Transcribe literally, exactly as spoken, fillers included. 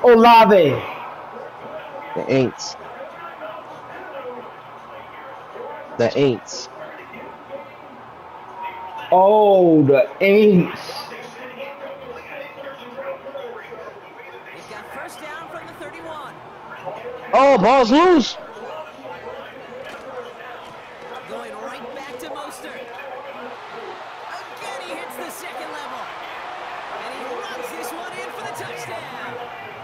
Olave. The Aints. The Aints. Oh, the Aints. They've got first down from the thirty-one. Oh, ball's loose. Going right back to Mostert. Again, he hits the second level. And he runs this one in for the touchdown.